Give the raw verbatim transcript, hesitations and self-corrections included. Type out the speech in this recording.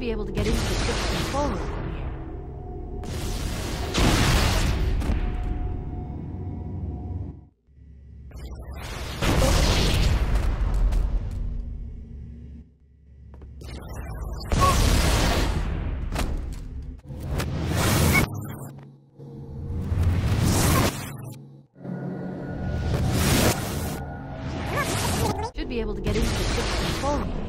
be able to get into the ship's control room from here. Should be able to get into the ship's control room.